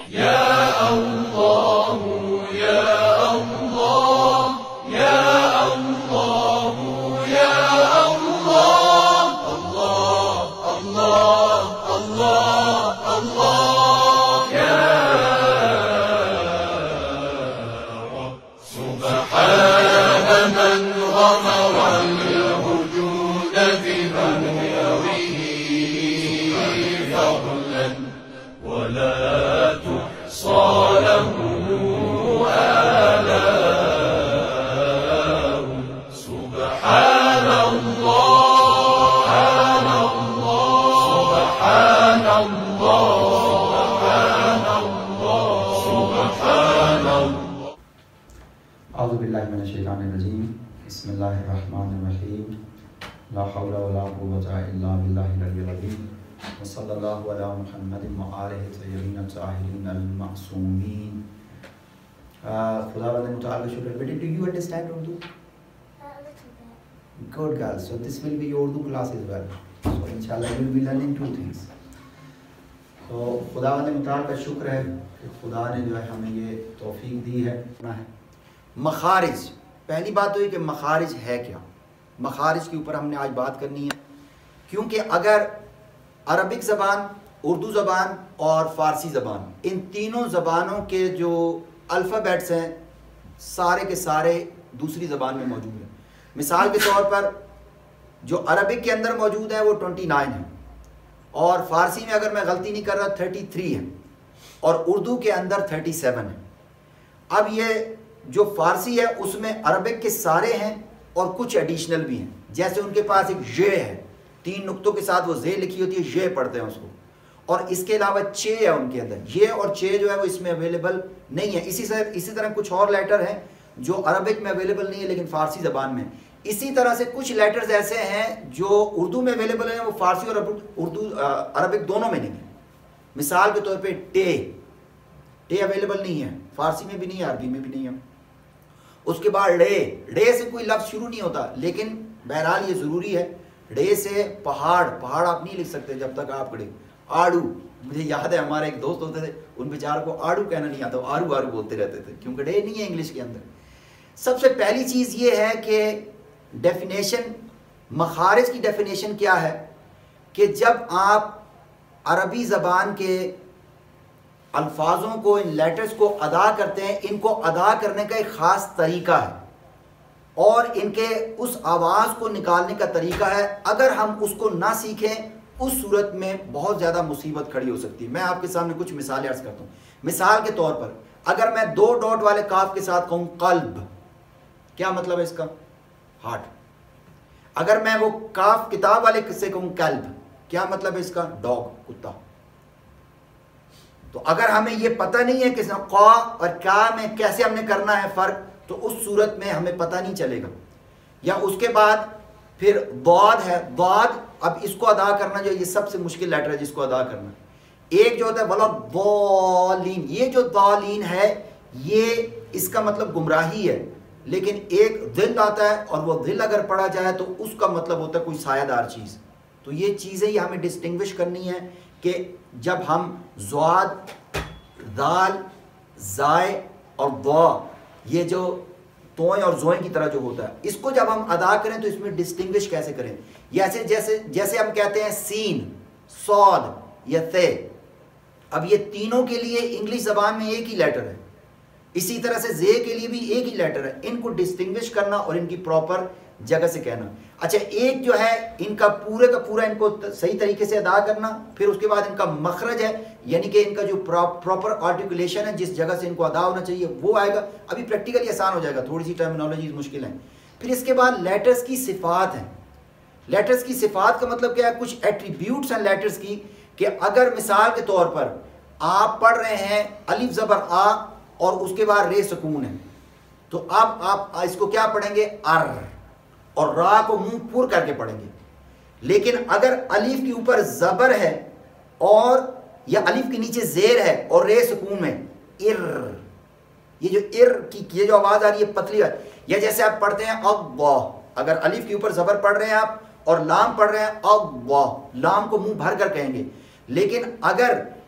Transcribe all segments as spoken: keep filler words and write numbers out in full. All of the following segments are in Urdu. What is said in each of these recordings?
يا الله يا الله يا الله يا الله الله الله الله الله يا رب سبحان من غمر الوجود بمنوره فضلا ولا تحصى له آلاء. سبحان الله سبحان الله سبحان الله سبحان الله سبحان الله. اعوذ باللہ من الشیطان الرجیم. بسم اللہ الرحمن الرحیم. لا حول ولا قوة الا باللہ العلی العظیم. وصلی اللہ علی محمد وآلہ الطیبین الطاہرین المعصومین. خدا بند متعال کا شکر. بیٹی, do you understand Urdu? A little bit. Good girl. So this will be your Urdu class as well. So inshallah you will be learning two things. تو خدا بند متعال کا شکر ہے کہ خدا نے جو ہے ہمیں یہ توفیق دی ہے. مخارج, پہلی بات تو یہ کہ مخارج ہے کیا. مخارج کے اوپر ہم نے آج بات کرنی ہے, کیونکہ اگر عربک زبان, اردو زبان اور فارسی زبان, ان تینوں زبانوں کے جو الفابیٹس ہیں سارے کے سارے دوسری زبان میں موجود ہیں. مثال کے طور پر جو عربک کے اندر موجود ہے وہ ٹوئنٹی نائن ہے, اور فارسی میں اگر میں غلطی نہیں کر رہا تھرٹی تھری ہے, اور اردو کے اندر تھرٹی سیون ہے. اب یہ جو فارسی ہے اس میں عربک کے سارے ہیں اور کچھ ایڈیشنل بھی ہیں. جیسے ان کے پاس ایک ی ہے, تین نقطوں کے ساتھ وہ زے لکھی ہوتی ہے, ی پڑھتے ہیں اس کو, اور اس کے علاوہ چے ہے ان کے اندر. یہ اور چے جو ہے وہ اس میں اویلیبل نہیں ہے. اسی سے اسی طرح کچھ اور لیٹر ہیں جو عربک میں اویلیبل نہیں ہے لیکن فارسی زبان میں. اسی طرح سے کچھ لیٹرز ایسے ہیں جو اردو میں اویلیبل ہیں, وہ فارسی اور اردو عربک دونوں میں نہیں ہیں. مثال کے طور پہ ٹے, ٹے اویلیبل نہیں ہے, فارسی میں بھی نہیں ہے, عربی میں بھی نہیں ہے. اس کے بعد ڑے, ڑے سے کوئی لفظ شروع نہیں ہوتا, لیکن بہرحال یہ ضروری ہے. ڑے سے پہاڑ, پہاڑ آپ نہیں لکھ سکتے جب تک آپ کڑے. آڑو, مجھے یاد ہے ہمارے ایک دوست ہوتے تھے, ان بیچاروں کو آڑو کہنا نہیں آتا, آرو آرو بولتے رہتے تھے کیونکہ ڑے نہیں ہے انگلش کے اندر. سب سے پہلی چیز یہ ہے کہ ڈیفینیشن, مخارج کی ڈیفینیشن کیا ہے کہ جب آپ عربی زبان کے الفاظوں کو, ان لیٹرز کو ادا کرتے ہیں, ان کو ادا کرنے کا ایک خاص طریقہ ہے اور ان کے اس آواز کو نکالنے کا طریقہ ہے. اگر ہم اس کو نہ سیکھیں اس صورت میں بہت زیادہ مصیبت کھڑی ہو سکتی ہے. میں آپ کے سامنے کچھ مثالیں عرض کرتا ہوں. مثال کے طور پر اگر میں دو ڈاٹ والے کاف کے ساتھ کہوں قلب, کیا مطلب ہے اس کا؟ ہارٹ. اگر میں وہ کاف کتاب والے سے کہوں کلب, کیا مطلب ہے اس کا؟ ڈاگ, کتا. تو اگر ہمیں یہ پتہ نہیں ہے کہ قا اور کا میں کیسے ہم نے کرنا ہے فرق, تو اس صورت میں ہمیں پتہ نہیں چلے گا. یا اس کے بعد پھر ضاد ہے, ضاد, اب اس کو ادا کرنا جو یہ سب سے مشکل لیٹر ہے جس کو ادا کرنا. ایک جو ہوتا ہے وَلَضَّالِّينَ, یہ جو ضالین ہے یہ اس کا مطلب گمراہی ہے, لیکن ایک ظل آتا ہے اور وہ ظل اگر پڑھا جائے تو اس کا مطلب ہوتا ہے کوئی سایہ دار چیز. تو یہ چیزیں یہ ہمیں ڈسٹنگوش کرنی ہے کہ جب ہم ضاد, دال, زائے اور ضا, یہ جو توئیں اور زوئیں کی طرح جو ہوتا ہے, اس کو جب ہم ادا کریں تو اس میں ڈسٹنگوش کیسے کریں. جیسے جیسے جیسے ہم کہتے ہیں سین, صاد یا تے, اب یہ تینوں کے لیے انگلش زبان میں ایک ہی لیٹر ہے, اسی طرح سے زے کے لیے بھی ایک ہی لیٹر ہے. ان کو ڈسٹنگوش کرنا اور ان کی پراپر جگہ سے کہنا. اچھا, ایک جو ہے ان کا پورے کا پورا ان کو صحیح طریقے سے ادا کرنا, پھر اس کے بعد ان کا مخرج ہے, یعنی کہ ان کا جو پراپر آرٹیکولیشن ہے جس جگہ سے ان کو ادا ہونا چاہیے وہ آئے گا. ابھی پریکٹیکلی آسان ہو جائے گا, تھوڑی سی ٹرمینالوجیز مشکل ہیں. پھر اس کے بعد لیٹرز کی صفات ہیں. لیٹرز کی صفات کا مطلب کیا ہے؟ کچھ ایٹریبیوٹس ہیں لیٹرز کی, کہ اگر مثال کے طور پر آپ پڑھ رہے ہیں الف زبر آ اور اس کے بعد رے سکون ہے, تو اب آپ اس کو کیا پڑھیں گے؟ ار, اور را کو منہ پور کر کے پڑھیں گے. لیکن اگر الف کے اوپر زبر ہے اور یا الف کے نیچے زیر ہے اور رے سکون میں ار, یہ جو ار کی یہ جو آواز آ رہی ہے پتلی ہے. یا جیسے آپ پڑھتے ہیں اللہ, اگر الف کے اوپر زبر پڑھ رہے ہیں آپ اور لام پڑھ رہے ہیں اللہ, لام کو منہ بھر کر کہیں گے. لیکن اگر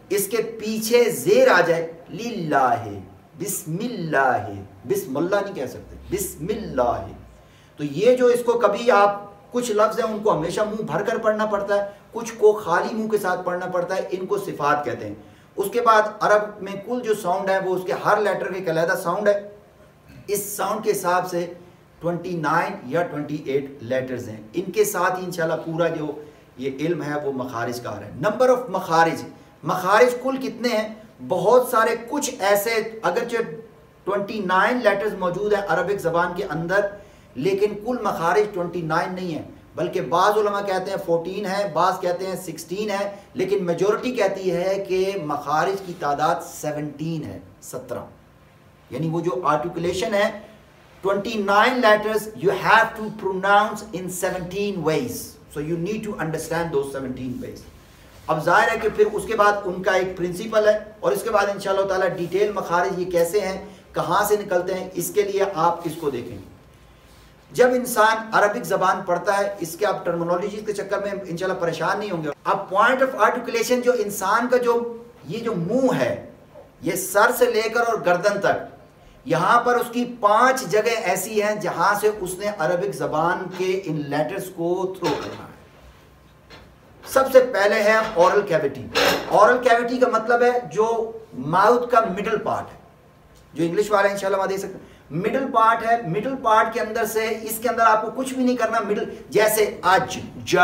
اس کے پیچھے زیر آ جائے للہ، بسم اللہ، بسم اللہ نہیں کہہ سکتے، بسم اللہ. تو یہ جو اس کو کبھی آپ کچھ لفظ ہیں ان کو ہمیشہ منہ بھر کر پڑھنا پڑتا ہے، کچھ کو خالی منہ کے ساتھ پڑھنا پڑتا ہے، ان کو صفات کہتے ہیں. اس کے بعد عرب میں کل جو ساؤنڈ ہے وہ اس کے ہر لیٹر کے ایک علیحدہ ساؤنڈ ہے. اس ساؤنڈ کے حساب سے ٹوئنٹی نائن یا ٹوئنٹی ایٹ لیٹرز ہیں. ان کے ساتھ ہی انشاءاللہ پورا جو یہ علم ہے وہ مخارج کا آ رہا ہے. نمبر آف مخارج، مخارج کل کتنے ہیں؟ بہت سارے. کچھ ایسے اگرچہ ٹوئنٹی نائن لیٹرز موجود ہیں عربک زبان کے اندر، لیکن کل مخارج ٹوئنٹی نائن نہیں ہے، بلکہ بعض علماء کہتے ہیں فورٹین ہے، بعض کہتے ہیں سکسٹین ہے، لیکن میجورٹی کہتی ہے کہ مخارج کی تعداد سیونٹین ہے، سترہ. یعنی وہ جو آرٹیکولیشن ہے twenty nine letters you have to pronounce in seventeen ways, so you need to understand those seventeen ways. اب ظاہر ہے کہ پھر اس کے بعد ان کا ایک پرنسپل ہے، اور اس کے بعد انشاءاللہ تعالیٰ ڈیٹیل مخارج یہ کیسے ہیں، کہاں سے نکلتے ہیں، اس کے لیے آپ اس کو دیکھیں. جب انسان عربک زبان پڑھتا ہے، اس کے آپ ٹرمنالوجی کے چکر میں انشاءاللہ پریشان نہیں ہوں گے. اب پوائنٹ آف آرٹیکولیشن جو انسان کا جو یہ جو منہ ہے، یہ سر سے لے کر اور گردن تک، یہاں پر اس کی پانچ جگہ ایسی ہیں جہاں سے اس نے عربک زبان کے ان لیٹرز کو تھرو کرنا ہے. سب سے پہلے ہے اورل کیویٹی. اورل کیویٹی کا مطلب ہے جو ماؤتھ کا مڈل پارٹ ہے، جو انگلش والے انشاءاللہ وہاں دیکھ سکتے ہیں. مڈل پارٹ ہے، مڈل پارٹ کے اندر سے اس کے اندر آپ کو کچھ بھی نہیں کرنا. مڈل جیسے اج، جا،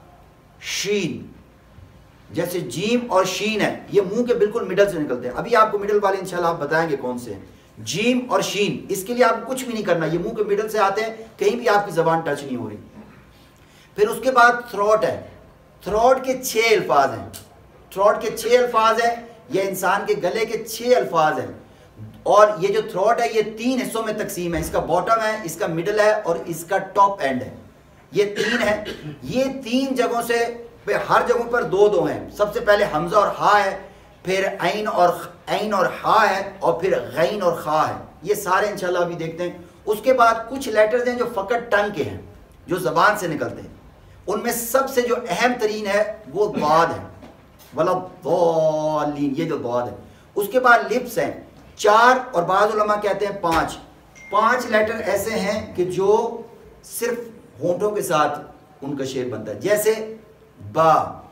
شین، جیسے جیم اور شین ہے، یہ منہ کے بالکل مڈل سے نکلتے ہیں. ابھی آپ کو مڈل والے انشاءاللہ آپ بتائیں گے کون سے ہیں. جیم اور شین، اس کے لیے آپ کو کچھ بھی نہیں کرنا، یہ منہ کے مڈل سے آتے ہیں، کہیں بھی آپ کی زبان ٹچ نہیں ہو رہی. پھر اس کے بعد تھروٹ ہے. تھروٹ کے چھ الفاظ ہیں. تھروٹ کے چھ الفاظ ہیں، یہ انسان کے گلے کے چھ الفاظ ہیں. اور یہ جو تھروٹ ہے یہ تین حصوں میں تقسیم ہے. اس کا باٹم ہے، اس کا مڈل ہے، اور اس کا ٹاپ اینڈ ہے. یہ تین ہے. یہ تین جگہوں سے ہر جگہوں پر دو دو ہیں. سب سے پہلے حمزہ اور ہا ہے، پھر عین اور عین اور ہا ہے، اور پھر غین اور خا ہے. یہ سارے انشاءاللہ ابھی دیکھتے ہیں. اس کے بعد کچھ لیٹرز ہیں جو فقط ٹنگ کے ہیں، جو زبان سے نکلتے ہیں. ان میں سب سے جو اہم ترین ہے وہ ضاد ہے، ولا ضالین، یہ جو ضاد ہے. اس کے بعد لپس ہیں چار، اور بعض علماء کہتے ہیں پانچ. پانچ لیٹر ایسے ہیں کہ جو صرف ہونٹوں کے ساتھ ان کا شیپ بنتا ہے، جیسے با،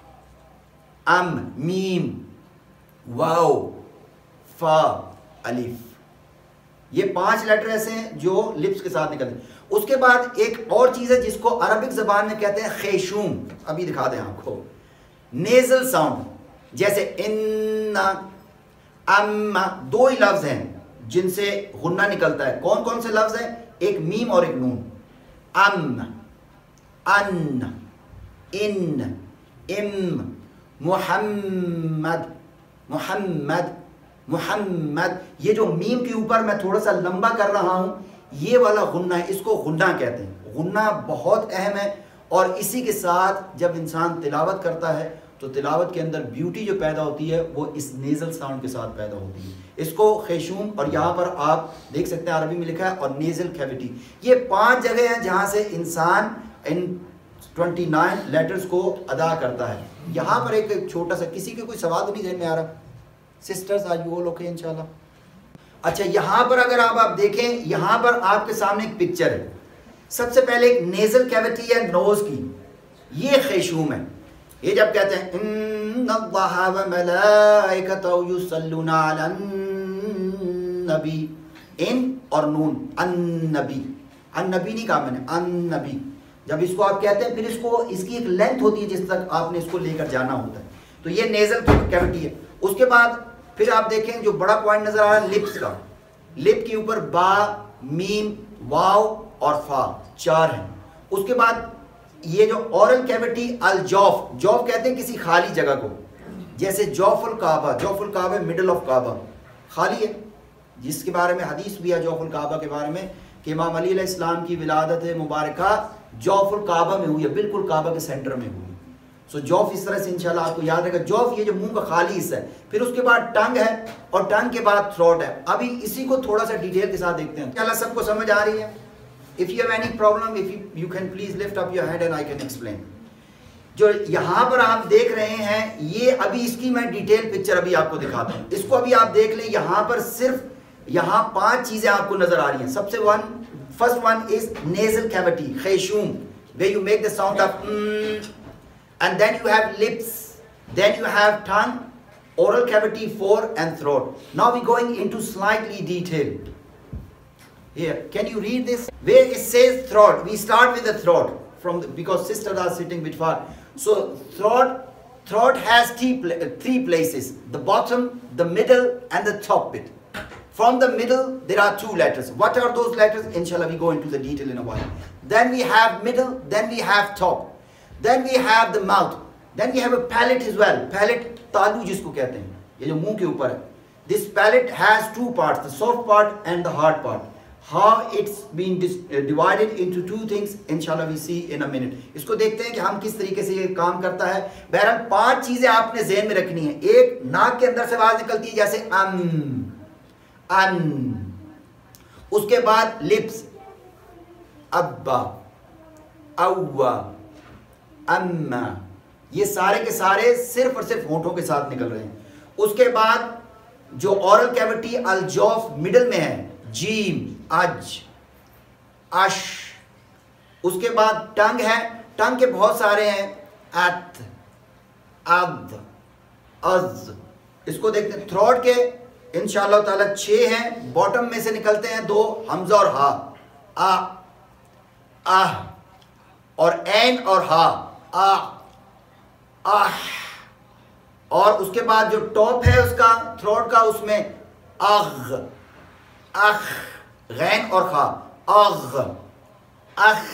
ام، میم، واو، فا، الف. یہ پانچ لیٹر ایسے ہیں جو لپس کے ساتھ نکلتے ہیں. اس کے بعد ایک اور چیز ہے جس کو عربک زبان میں کہتے ہیں خیشوم. ابھی دکھا دیں آپ کو. نیزل ساؤنڈ، جیسے ان، ام، دو ہی لفظ ہیں جن سے غنہ نکلتا ہے. کون کون سے لفظ ہیں؟ ایک میم اور ایک نون. ام، ان، ان، ام، محمد، محمد، محمد. یہ جو میم کے اوپر میں تھوڑا سا لمبا کر رہا ہوں، یہ والا غنہ ہے، اس کو غنہ کہتے ہیں. غنہ بہت اہم ہے، اور اسی کے ساتھ جب انسان تلاوت کرتا ہے تو تلاوت کے اندر بیوٹی جو پیدا ہوتی ہے وہ اس نیزل ساؤنڈ کے ساتھ پیدا ہوتی ہے. اس کو خیشوم، اور یہاں پر آپ دیکھ سکتے ہیں عربی میں لکھا ہے، اور نیزل کیویٹی. یہ پانچ جگہ ہیں جہاں سے انسان ان ٹوئنٹی نائن لیٹرز کو ادا کرتا ہے. یہاں پر ایک چھوٹا سا، کسی کے کوئی سوال تو نہیں ذہن میں آ رہا؟ سسٹرز آج وہ لوگ ہیں انشاءاللہ. اچھا، یہاں پر اگر آپ آپ دیکھیں، یہاں پر آپ کے سامنے ایک پکچر ہے. سب سے پہلے ایک نیزل کیویٹی ہے نوز کی، یہ خیشوم ہے. یہ جب کہتے ہیں ان اللہ وملائکتہ یصلون علی النبی، ان اور نون، النبی، النبی نہیں کہا میں نے، النبی. جب اس کو آپ کہتے ہیں پھر اس کو، اس کی ایک لینتھ ہوتی ہے جس تک آپ نے اس کو لے کر جانا ہوتا ہے. تو یہ نیزل کیویٹی ہے. اس کے بعد پھر آپ دیکھیں جو بڑا پوائنٹ نظر آ رہا ہے لپس کا. لپ کے اوپر با، میم، واو اور فا، چار ہیں. اس کے بعد یہ جو اورل کیویٹی، الجوف، جوف کہتے ہیں کسی خالی جگہ کو، جیسے جوف الکعبہ. جوف الکعبہ مڈل آف کعبہ خالی ہے، جس کے بارے میں حدیث بھی ہے جوف الکعبہ کے بارے میں کہ امام علی علیہ السلام کی ولادت مبارکہ جوف الکعبہ میں ہوئی ہے، بالکل کعبہ کے سینٹر میں ہوئی. سو جوف اس طرح سے انشاءاللہ آپ کو یاد رہے گا. جوف یہ جو منہ کا خالی حصہ ہے. پھر اس کے بعد ٹنگ ہے، اور ٹنگ کے بعد تھروٹ ہے. ابھی اسی کو تھوڑا سا ڈیٹیل کے ساتھ دیکھتے ہیں. انشاءاللہ سب کو سمجھ آ رہی ہے؟ If you have any problem, if you, you can please lift up your hand and I can explain. جو یہاں پر آپ دیکھ رہے ہیں یہ ابھی اس کی میں ڈیٹیل پکچر ابھی آپ کو دکھاتا ہوں. اس کو ابھی آپ دیکھ لیں. یہاں پر صرف یہاں پانچ چیزیں آپ کو نظر آ رہی ہیں. سب سے one first one is nasal cavity, خیشوم, where you make the sound of mm, and then you have lips, then you have tongue, oral cavity four and throat. Now we going into slightly detail. Here, can you read this? Where it says throat, we start with the throat from the, because sisters are sitting bit far. So throat, throat has three, three places: the bottom, the middle, and the top bit. From the middle, there are two letters. What are those letters? Inshallah, we go into the detail in a while. Then we have middle, then we have top. Then we have the mouth. Then we have a palate as well. Palate, talu jisko kehte hain. Ye jo muh ke upar hai. This palate has two parts, the soft part and the hard part. How it's been dis, uh, divided into two things, inshallah we see in a minute. इसको देखते हैं कि हम किस तरीके से ये काम करता है. बहरहाल पांच चीजें आपने ज़हन में रखनी है. एक, नाक के अंदर से आवाज निकलती है जैसे अम, अन. उसके बाद लिप्स, अब्बा, अव्वा, अम्मा. ये सारे के सारे सिर्फ और सिर्फ होंठों के साथ निकल रहे हैं. उसके बाद जो ऑरल कैविटी अलजौफ मिडल में है, जीम, अज, अश. उसके बाद टंग है. टंग के बहुत सारे हैं, अत, अद, अज. इसको देखते हैं. थ्रोट के इंशाअल्लाह ताला छह हैं. बॉटम में से निकलते हैं दो, हमजा और हा, आ, आह. और ऐन और हा, आ, आह. और उसके बाद जो टॉप है उसका थ्रोट का, उसमें अग, अख, गैन और खा, अग, अख.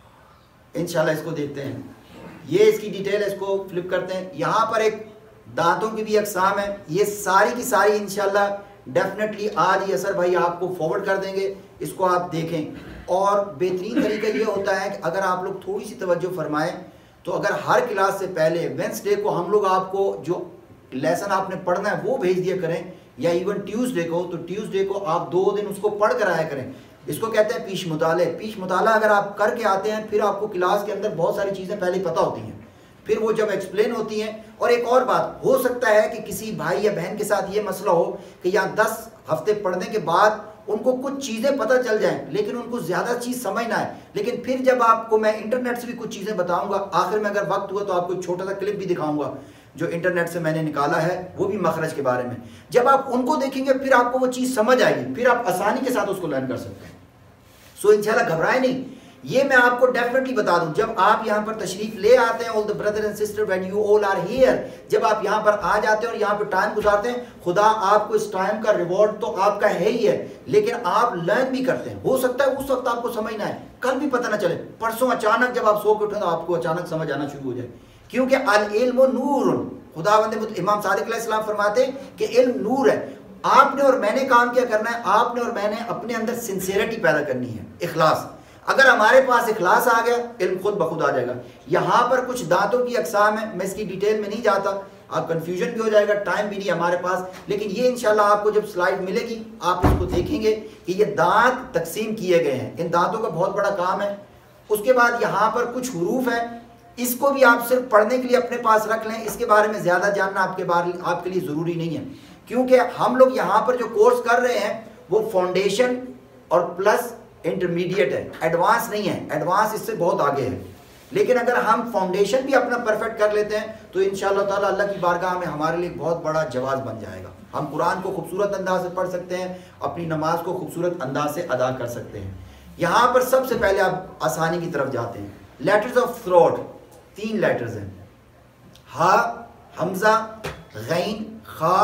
इंशाल्लाह इसको देखते हैं. ये इसकी डिटेल है, इसको फ्लिप करते हैं. यहाँ पर एक दांतों की भी अकसाम है. ये सारी की सारी इंशाल्लाह डेफिनेटली आज ही असर भाई आपको फॉरवर्ड कर देंगे. इसको आप देखें. और बेहतरीन तरीका ये होता है कि अगर आप लोग थोड़ी सी तवज्जो फरमाएं तो अगर हर क्लास से पहले वेंसडे को हम लोग आपको जो लेसन आपने पढ़ना है वो भेज दिया करें, या इवन ट्यूसडे को, तो ट्यूसडे को आप दो दिन उसको पढ़ कर आया करें. इसको कहते हैं पीश मुताले. पीश मुताला अगर आप करके आते हैं फिर आपको क्लास के अंदर बहुत सारी चीज़ें पहले पता होती हैं, फिर वो जब एक्सप्लेन होती हैं. और एक और बात, हो सकता है कि किसी भाई या बहन के साथ ये मसला हो कि यहाँ दस हफ्ते पढ़ने के बाद उनको कुछ चीज़ें पता चल जाएं लेकिन उनको ज़्यादा चीज़ समझ ना आए. लेकिन फिर जब आपको मैं इंटरनेट से भी कुछ चीज़ें बताऊंगा, आखिर में अगर वक्त हुआ तो आपको एक छोटा सा क्लिप भी दिखाऊंगा जो इंटरनेट से मैंने निकाला है, वो भी मखरज के बारे में. जब आप उनको देखेंगे फिर आपको वो चीज़ समझ आएगी, फिर आप आसानी के साथ उसको लर्न कर सकते हैं. सो इंशाल्लाह घबराएं नहीं. ये मैं आपको डेफिनेटली बता दूं, जब आप यहाँ पर तशरीफ ले आते हैं, all the brother and sister when you all are here, जब आप यहाँ पर आ जाते हैं और यहाँ पर टाइम गुजारते हैं, खुदा आपको इस टाइम का रिवॉर्ड तो आपका है ही है, लेकिन आप लर्न भी करते हैं. हो सकता है उस वक्त आपको समझ ना आए, कल भी पता ना चले, परसों अचानक जब आप सो के उठे तो आपको अचानक समझ आना शुरू हो जाए. क्योंकि अल इल्म नूर, खुदावंद इमाम सादिक अलैहिस्सलाम फरमाते कि इल्म नूर है. आपने और मैंने काम क्या करना है, आपने और मैंने अपने अंदर सिंसियरिटी पैदा करनी है, इखलास. अगर हमारे पास इखलास आ गया, इल्म खुद बखुद आ जाएगा. यहाँ पर कुछ दांतों की अकसाम है, मैं इसकी डिटेल में नहीं जाता, आप कंफ्यूजन भी हो जाएगा, टाइम भी नहीं हमारे पास. लेकिन ये इंशाल्लाह आपको जब स्लाइड मिलेगी आप इसको देखेंगे कि ये दांत तकसीम किए गए हैं. इन दांतों का बहुत बड़ा काम है. उसके बाद यहाँ पर कुछ हुरूफ है, इसको भी आप सिर्फ पढ़ने के लिए अपने पास रख लें. इसके बारे में ज़्यादा जानना आपके बारे आपके लिए ज़रूरी नहीं है, क्योंकि हम लोग यहाँ पर जो कोर्स कर रहे हैं वो फाउंडेशन और प्लस इंटरमीडिएट है, एडवांस नहीं है. एडवांस इससे बहुत आगे है. लेकिन अगर हम फाउंडेशन भी अपना परफेक्ट कर लेते हैं तो इंशाअल्लाह ताला अल्लाह की बारगाह में हमारे लिए बहुत बड़ा जवाब बन जाएगा. हम कुरान को खूबसूरत अंदाज से पढ़ सकते हैं, अपनी नमाज को खूबसूरत अंदाज से अदा कर सकते हैं. यहाँ पर सबसे पहले आप आसानी की तरफ जाते हैं. लेटर्स ऑफ थ्रोट, तीन लेटर्स हैं, हा, हमजा, गैन, खा,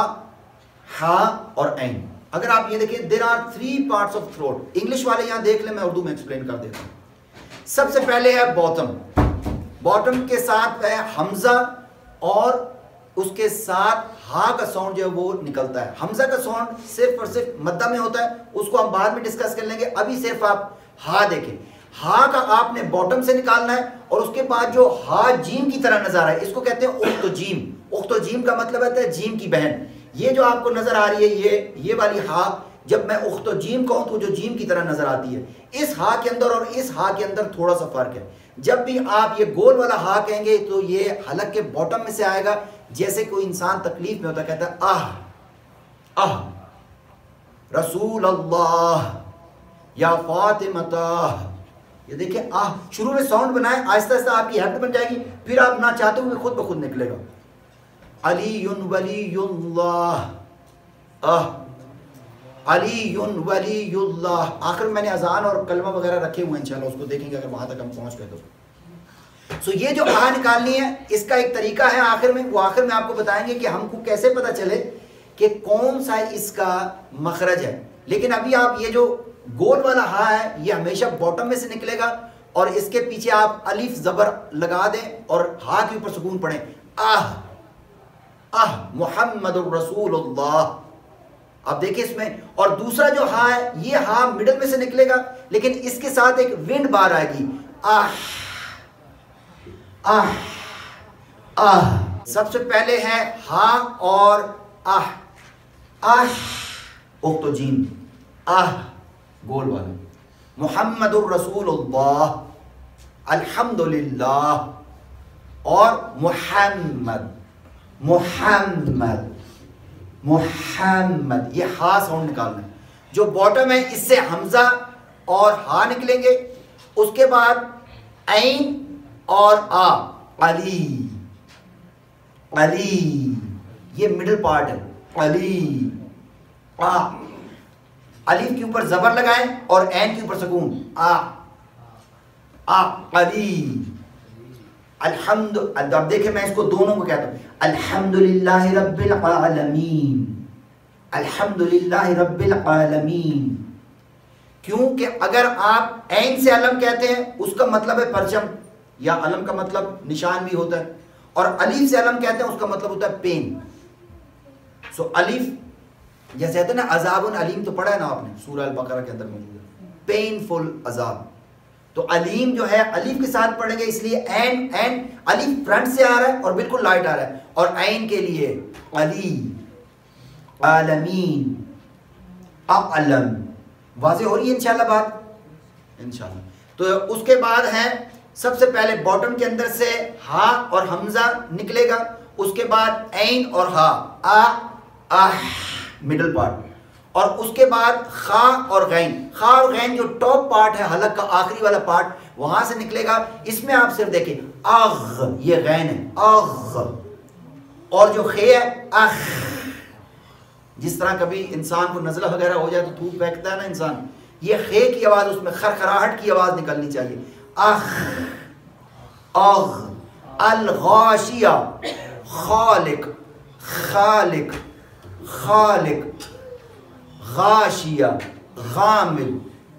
हा और ऐन. अगर आप ये देखें, there are three parts of throat. English वाले यहाँ देख लें, मैं उर्दू में एक्सप्लेन कर देता हूँ. सबसे पहले है बॉटम. बॉटम के साथ है हमजा और उसके साथ हा का साउंड जो है वो निकलता है. हमजा का साउंड सिर्फ और सिर्फ मद्दा में होता है, उसको हम बाद में डिस्कस कर लेंगे. अभी सिर्फ आप हा देखें. हा का आपने बॉटम से निकालना है और उसके बाद जो हा जीम की तरह नजर है, इसको कहते हैं उख्तो जीम. उख्तो जीम का मतलब होता है जीम की बहन. ये जो आपको नजर आ रही है, ये ये वाली हा, जब मैं उख्तो जीम कहूँ तो जो जीम की तरह नजर आती है. इस हा के अंदर और इस हा के अंदर थोड़ा सा फर्क है. جب بھی آپ یہ گول والا ہا کہیں گے تو یہ حلق کے باٹم میں سے آئے گا، جیسے کوئی انسان تکلیف میں ہوتا ہے، کہتا ہے آہ آہ رسول اللہ یا فاطمہ. یہ دیکھیں آہ شروع میں ساؤنڈ بنائیں، آہستہ آہستہ آپ کی ہیبٹ بن جائے گی، پھر آپ نہ چاہتے ہوئے خود بخود نکلے گا. علی ولی اللہ، آہ علی ولی اللہ. آخر میں نے اذان اور کلمہ وغیرہ رکھے ہوئے ہیں، انشاءاللہ اس کو دیکھیں گے اگر وہاں تک ہم پہنچ گئے تو. سو so یہ جو آ نکالنی ہے اس کا ایک طریقہ ہے آخر میں، وہ آخر میں آپ کو بتائیں گے کہ ہم کو کیسے پتہ چلے کہ کون سا اس کا مخرج ہے. لیکن ابھی آپ یہ جو گول والا ہا ہے یہ ہمیشہ باٹم میں سے نکلے گا، اور اس کے پیچھے آپ الف زبر لگا دیں اور ہا کے اوپر سکون پڑھیں، آہ آہ محمد الرسول اللہ. اب دیکھیں اس میں، اور دوسرا جو ہا ہے یہ ہا مڈل میں سے نکلے گا، لیکن اس کے ساتھ ایک ونڈ بار آئے گی، آہ آہ آہ. سب سے پہلے ہے ہا اور آہ، آہ اختو جیم، آہ گول والا، محمد الرسول اللہ، الحمدللہ، اور محمد محمد محمد. یہ ہا ساؤنڈ نکالنا ہے. جو باٹم ہے اس سے حمزہ اور ہا نکلیں گے، اس کے بعد عین اور آ، علی علی، یہ مڈل پارٹ ہے، علی آ. الف کے اوپر زبر لگائیں اور عین کے اوپر سکون، آ آ علی. الحمد، اب دیکھیں میں اس کو دونوں کو کہتا ہوں، الحمدللہ رب العالمین، الحمدللہ رب العالمین. کیونکہ اگر آپ عین سے علم کہتے ہیں اس کا مطلب ہے پرچم، یا علم کا مطلب نشان بھی ہوتا ہے، اور الف سے علم کہتے ہیں اس کا مطلب ہوتا ہے پین. سو الف جیسے کہتے ہیں نا عذاب علیم، تو پڑھا ہے نا آپ نے سورہ البقرہ کے اندر موجود ہے، پین فل عذاب. تو علیم جو ہے الف کے ساتھ پڑھیں گے، اس لیے عین عین الف فرنٹ سے آ رہا ہے اور بالکل لائٹ آ رہا ہے، اور عین کے لیے علی، عالمین، اعلم. واضح ہو رہی ہے انشاءاللہ بات؟ انشاءاللہ. تو اس کے بعد ہے سب سے پہلے باٹم کے اندر سے ہا اور حمزہ نکلے گا، اس کے بعد عین اور ہا، آ آہ مڈل پارٹ، اور اس کے بعد خا اور غین. خا اور غین جو ٹاپ پارٹ ہے حلق کا آخری والا پارٹ، وہاں سے نکلے گا. اس میں آپ صرف دیکھیں اغ، یہ غین ہے، اغ. اور جو خے ہے اخ. جس طرح کبھی انسان کو نزلہ وغیرہ ہو جائے تو تھوک پھینکتا ہے نا انسان، یہ خے کی آواز اس میں خرخراہٹ کی آواز نکلنی چاہیے، اخ اغ. الغاشیہ، خالق خالق خالق، غاشیہ غامل،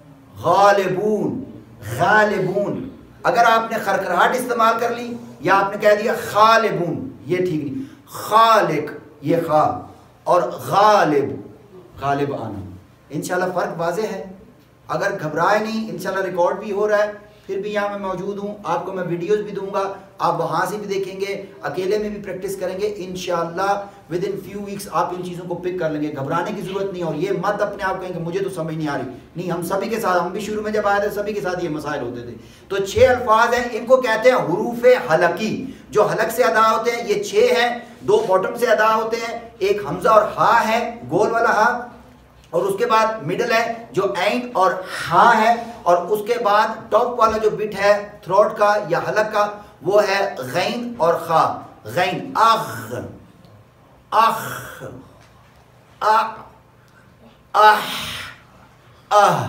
غالبون غالبون. اگر آپ نے خرخراہٹ استعمال کر لی یا آپ نے کہہ دیا خالبون، یہ ٹھیک نہیں. خالق یہ خا، اور غالب غالب آنا. انشاءاللہ فرق واضح ہے. اگر گھبرائے نہیں، انشاءاللہ ریکارڈ بھی ہو رہا ہے، پھر بھی یہاں میں موجود ہوں، آپ کو میں ویڈیوز بھی دوں گا، آپ وہاں سے بھی دیکھیں گے، اکیلے میں بھی پریکٹس کریں گے انشاءاللہ. ود ان فیو ویکس آپ ان چیزوں کو پک کر لیں گے، گھبرانے کی ضرورت نہیں. اور یہ مت اپنے آپ کہیں کہ مجھے تو سمجھ نہیں آ رہی، نہیں، ہم سبھی کے ساتھ، ہم بھی شروع میں جب آئے تھے سبھی کے ساتھ یہ مسائل ہوتے تھے. تو چھ الفاظ ہیں، ان کو کہتے ہیں حروف حلقی، جو حلق سے ادا ہوتے ہیں. یہ چھ ہیں، دو باٹم سے ادا ہوتے ہیں، ایک حمزہ اور ہا ہے گول والا ہا، اور اس کے بعد مڈل ہے جو عین اور ہا ہے، اور اس کے بعد ٹاپ والا جو بٹ ہے تھروٹ کا یا حلق کا وہ ہے غین اور خا. غین اغ اخ ا اح اہ.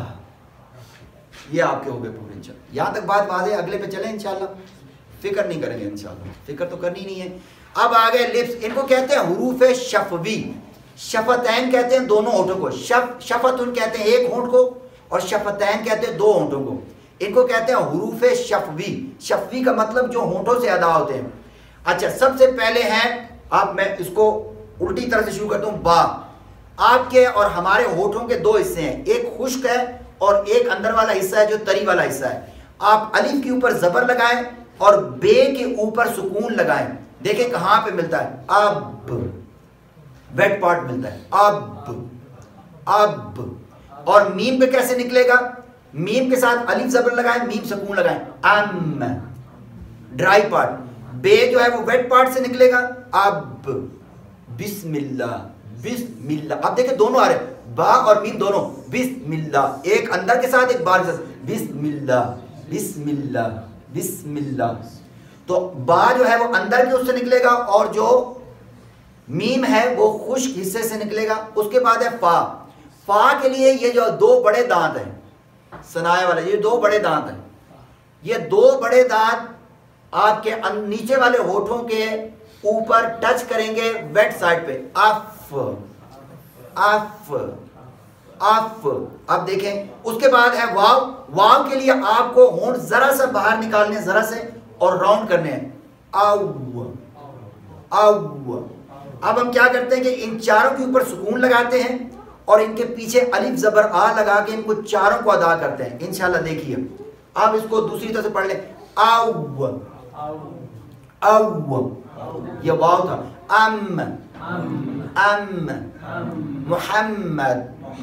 یہ آپ کے ہو گئے پورے انشاءاللہ. یہاں تک بات واضح، اگلے پہ چلیں انشاءاللہ. فکر نہیں کریں گے انشاءاللہ، فکر تو کرنی نہیں ہے. اب آگے لپس، ان کو کہتے ہیں حروف شفوی. شفتین کہتے ہیں دونوں ہونٹوں کو، شف شفتن کہتے ہیں ایک ہونٹ کو، اور شفتین کہتے ہیں دو ہونٹوں کو. ان کو کہتے ہیں حروف شفوی. شفوی کا مطلب جو ہونٹوں سے ادا ہوتے ہیں. اچھا، سب سے پہلے ہیں، آپ میں اس کو الٹی طرح سے شروع کرتا ہوں، با. آپ کے اور ہمارے ہونٹوں کے دو حصے ہیں، ایک خشک ہے اور ایک اندر والا حصہ ہے جو تری والا حصہ ہے. آپ الف کے اوپر زبر لگائیں اور بے کے اوپر سکون لگائیں. دیکھیں کہاں پہ ملتا ہے، اب ویٹ پارٹ ملتا ہے، اب اب. اور میم پہ کیسے نکلے گا، میم کے ساتھ الف زبر لگائیں, میم سکون لگائیں, ام ڈرائی پارٹ, بے جو ہے وہ ویٹ پارٹ سے نکلے گا, اب بسم اللہ بسم اللہ. اب دیکھیں دونوں آ رہے ہیں, با اور میم دونوں, بسم اللہ, ایک اندر کے ساتھ ایک باہر کے ساتھ, بسم اللہ بسم اللہ بسم اللہ. تو با جو ہے وہ اندر کے اس سے نکلے گا, اور جو میم ہے وہ خشک حصے سے نکلے گا. اس کے بعد ہے فا. فا کے لیے یہ جو دو بڑے دانت ہیں سنائے والے, یہ دو بڑے دانت ہیں, یہ دو بڑے دانت آپ کے نیچے والے ہونٹوں کے اوپر ٹچ کریں گے ویٹ سائڈ پہ, اف اف اف. اب دیکھیں اس کے بعد ہے واو. واو کے لیے آپ کو ہونٹ ذرا سا باہر نکالنے, ذرا سے, اور راؤنڈ کرنے ہیں, او او. اب ہم کیا کرتے ہیں کہ ان چاروں کے اوپر سکون لگاتے ہیں اور ان کے پیچھے الف زبر آ لگا کے ان کو چاروں کو ادا کرتے ہیں. انشاءاللہ دیکھیے آپ اس کو دوسری طرح سے پڑھ لیں, او او, یہ واو تھا, ام ام محمد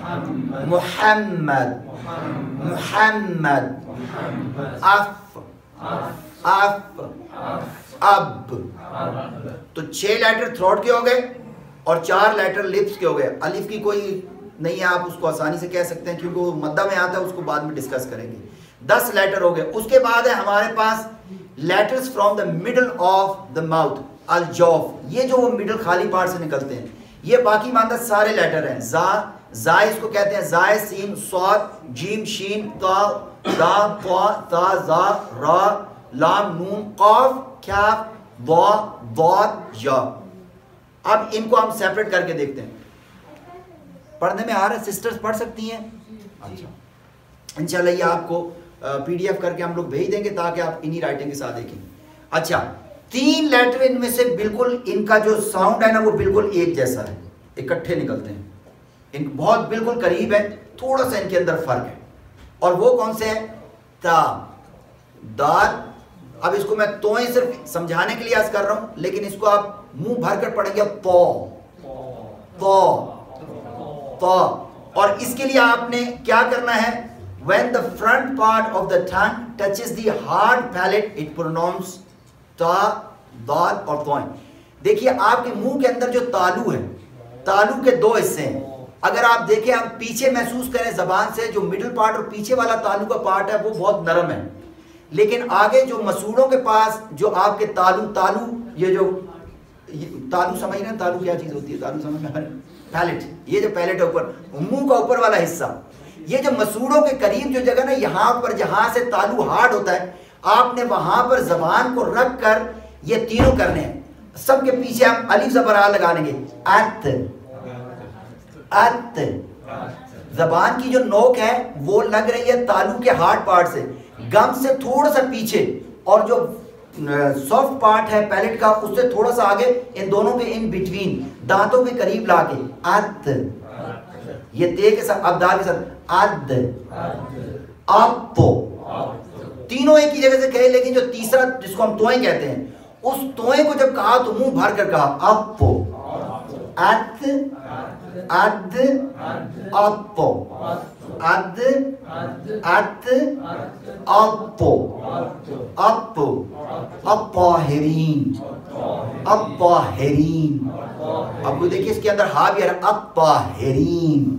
محمد محمد, اف اف اب. تو چھ لیٹر تھروٹ کے ہو گئے اور چار لیٹر لپس کے ہو گئے. الف کی کوئی نہیں ہے, آپ اس کو آسانی سے کہہ سکتے ہیں کیونکہ وہ مدہ میں آتا ہے, اس کو بعد میں ڈسکس کریں گے. دس لیٹر ہو گئے. اس کے بعد ہے ہمارے پاس letters from the middle of the mouth, الجوف, یہ جو وہ مڈل خالی پارٹ سے نکلتے ہیں. یہ باقی ماندہ سارے لیٹر ہیں. زا, زا اس کو کہتے ہیں, زائے, سین, صاد, جیم, شین, تا, دا, طا, تا, زا, را, لام, نون, قاف, کاف, ضا, ضاد, یا. اب ان کو ہم سیپریٹ کر کے دیکھتے ہیں. پڑھنے میں آ رہا ہے, سسٹرز پڑھ سکتی ہیں؟ اچھا, انشاءاللہ یہ آپ کو پی ڈی ایف کر کے ہم لوگ بھیج دیں گے تاکہ آپ انہی رائٹنگ کے ساتھ دیکھیں. اچھا, تین لیٹر ان میں سے بالکل ان کا جو ساؤنڈ ہے نا وہ بالکل ایک جیسا ہے, اکٹھے نکلتے ہیں, ان بہت بالکل قریب ہے, تھوڑا سا ان کے اندر فرق ہے. اور وہ کون سے ہیں؟ تا, دال. اب اس کو میں توئیں صرف سمجھانے کے لیے عرض کر رہا ہوں, لیکن اس کو آپ منہ بھر کر پڑھیں گے, تو تو تو. اور اس کے لیے آپ نے کیا کرنا ہے, when the front part of the tongue touches the hard palate it pronounces تا, دال اور توئیں. دیکھیے آپ کے منہ کے اندر جو تالو ہے, تالو کے دو حصے ہیں. اگر آپ دیکھیں, آپ پیچھے محسوس کریں زبان سے, جو مڈل پارٹ اور پیچھے والا تالو کا پارٹ ہے وہ بہت نرم ہے, لیکن آگے جو مسوڑوں کے پاس جو آپ کے تالو تالو یہ جو تالو سمجھ رہے ہیں, تالو کیا چیز ہوتی ہے, تالو سمجھ میں, پیلٹ, یہ جو پیلٹ ہے اوپر, منہ کا اوپر والا حصہ, یہ جو مسوڑوں کے قریب جو جگہ نا یہاں پر جہاں سے تالو ہارڈ ہوتا ہے, آپ نے وہاں پر زبان کو رکھ کر یہ تینوں کرنے ہیں. سب کے پیچھے ہم الف زبر آ لگانے گے, ات ات. زبان کی جو نوک ہے وہ لگ رہی ہے تالو کے ہارڈ پارٹ سے, گم سے تھوڑا سا پیچھے, اور جو سافٹ پارٹ ہے پیلٹ کا اس سے تھوڑا سا آگے, ان دونوں کے ان بٹوین دانتوں کے قریب لا کے, ات. یہ تے کے ساتھ ابدال کے ساتھ, اد اپو. تینوں ایک ہی جگہ سے کہے, لیکن جو تیسرا جس کو ہم توئیں کہتے ہیں, اس توئیں کو جب کہا تو منہ بھر کر کہا, اپو, اد اد اپو, اد اد اپو, اپو, اپاہرین, اپاہرین. اب وہ دیکھیں اس کے اندر ہا بھی آ رہا, اپاہرین,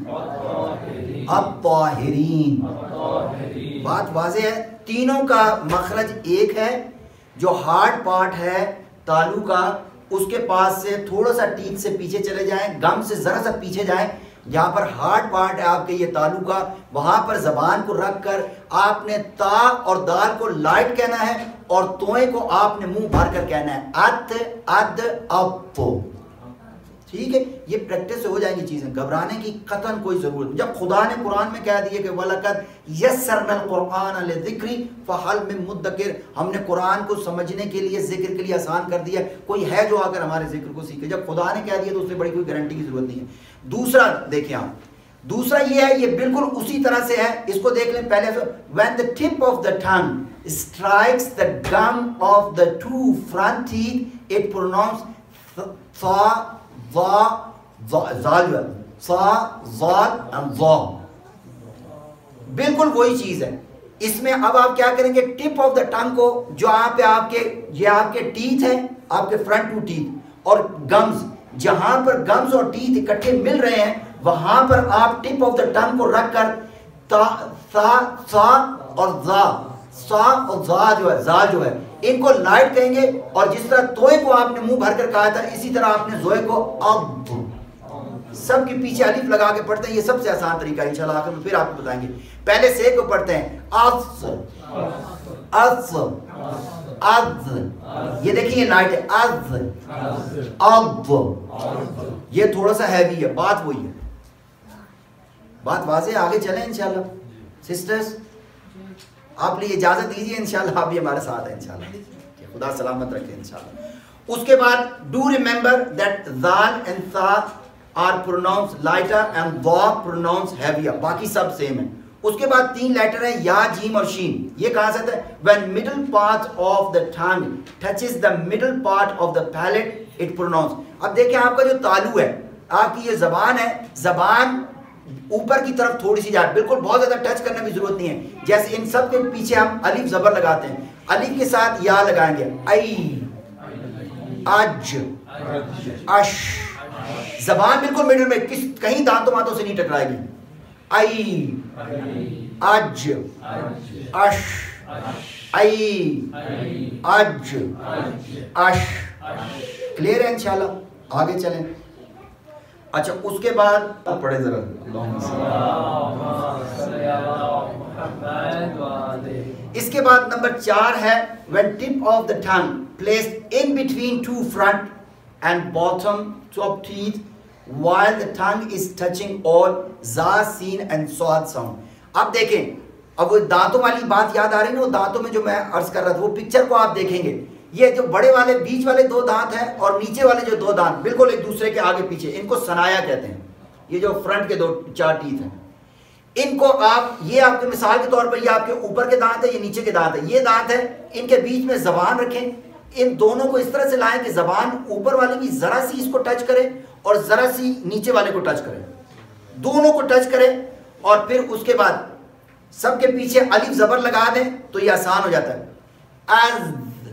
اپاہرین. بات واضح ہے, تینوں کا مخرج ایک ہے. جو ہارڈ پارٹ ہے تالو کا, اس کے پاس سے تھوڑا سا ٹیتھ سے پیچھے چلے جائیں, گم سے ذرا سا پیچھے جائیں, جہاں پر ہارڈ پارٹ ہے آپ کے یہ تالو کا, وہاں پر زبان کو رکھ کر آپ نے تا اور دال کو لائٹ کہنا ہے, اور توئیں کو آپ نے منہ بھر کر کہنا ہے, ات اد اپو. ٹھیک ہے, یہ پریکٹس سے ہو جائیں گی چیزیں, گھبرانے کی قطعاً کوئی ضرورت نہیں. جب خدا نے قرآن میں کہہ دیا کہ وَلَقَدْ يَسَّرْنَا الْقُرْآنَ لِلذِّكْرِ فَهَلْ مِن مُدَّكِرٍ, ہم نے قرآن کو سمجھنے کے لیے, ذکر کے لیے آسان کر دیا, کوئی ہے جو آ کر ہمارے ذکر کو سیکھے. جب خدا نے کہہ دیا تو اس سے بڑی کوئی گارنٹی کی ضرورت نہیں ہے. دوسرا دیکھیں آپ, دوسرا یہ ہے, یہ بالکل اسی طرح سے ہے, اس کو دیکھ لیں پہلے. when the tip of the tongue strikes the gum of the two front teeth it pronounces tha, ضا, zal, sa, zal and ضا. بالکل وہی چیز ہے. اس میں اب آپ کیا کریں گے, ٹپ آف دا ٹنگ کو, جو یہاں پہ آپ کے یہ آپ کے ٹیتھ ہیں, آپ کے فرنٹ ٹو ٹیتھ, اور گمز, جہاں پر گمز اور ٹیتھ اکٹھے مل رہے ہیں وہاں پر آپ ٹپ آف دا ٹنگ کو رکھ کر تا سا سا اور زا سا اور زا جو ہے زا جو ہے ان کو لائٹ کہیں گے. اور جس طرح توئے کو آپ نے منہ بھر کر کہا تھا, اسی طرح آپ نے زوئے کو اب, سب کے پیچھے الف لگا کے پڑھتے ہیں. یہ سب سے آسان طریقہ ہے, انشاءاللہ آخر میں پھر آپ کو بتائیں گے. پہلے سے کو پڑھتے ہیں از از از, یہ دیکھیں یہ لائٹ ہے, از اب, یہ تھوڑا سا ہیوی ہے, بات وہی ہے. بات واضح, آگے چلیں انشاءاللہ. سسٹرز آپ لیے اجازت دیجیے, انشاءاللہ آپ بھی ہمارے ساتھ ہیں انشاءاللہ, کہ خدا سلامت رکھے انشاءاللہ. اس کے بعد ڈو ریمبر دیٹ ذال اینڈ ثا آر پروناؤنس لائٹر اینڈ وا پروناؤنس ہیویئر, باقی سب سیم ہیں. اس کے بعد تین لیٹر ہیں یا, جیم اور شین. یہ کہاں سے آتا ہے, when middle part of the tongue touches the middle part of the palate it pronounce. اب دیکھیں آپ کا جو تالو ہے, آپ کی یہ زبان ہے, زبان اوپر کی طرف تھوڑی سی جائے, بالکل بہت زیادہ ٹچ کرنے کی ضرورت نہیں ہے. جیسے ان سب کے پیچھے ہم الف زبر لگاتے ہیں, الف کے ساتھ یا لگائیں گے, ای اج اش, زبان بالکل میڈل میں, کس کہیں دانتوں ماتوں سے نہیں ٹکرائے گی. ای اج اش ای اج اش. کلیئر ہے انشاءاللہ, آگے چلیں. اچھا اس کے بعد پڑھیں ذرا, اس کے بعد نمبر چار ہے when tip of the tongue placed in between two front and bottom top teeth while the tongue is touching all za, sin and swad sound. اب دیکھیں, اب وہ دانتوں والی بات یاد آ رہی ہے نا, وہ دانتوں میں جو میں عرض کر رہا تھا, وہ پکچر کو آپ دیکھیں گے. یہ جو بڑے والے بیچ والے دو دانت ہیں اور نیچے والے جو دو دانت بالکل ایک دوسرے کے آگے پیچھے, ان کو سنایا کہتے ہیں. یہ جو فرنٹ کے دو چار ٹیتھ ہیں, ان کو آپ, یہ آپ کے مثال کے طور پر یہ آپ کے اوپر کے دانت ہے, یہ نیچے کے دانت ہے, یہ دانت ہے, ان کے بیچ میں زبان رکھیں. ان دونوں کو اس طرح سے لائیں کہ زبان اوپر والے کی ذرا سی اس کو ٹچ کرے اور ذرا سی نیچے والے کو ٹچ کرے, دونوں کو ٹچ کرے. اور پھر اس کے بعد سب کے پیچھے الف زبر لگا دیں تو یہ آسان ہو جاتا ہے. از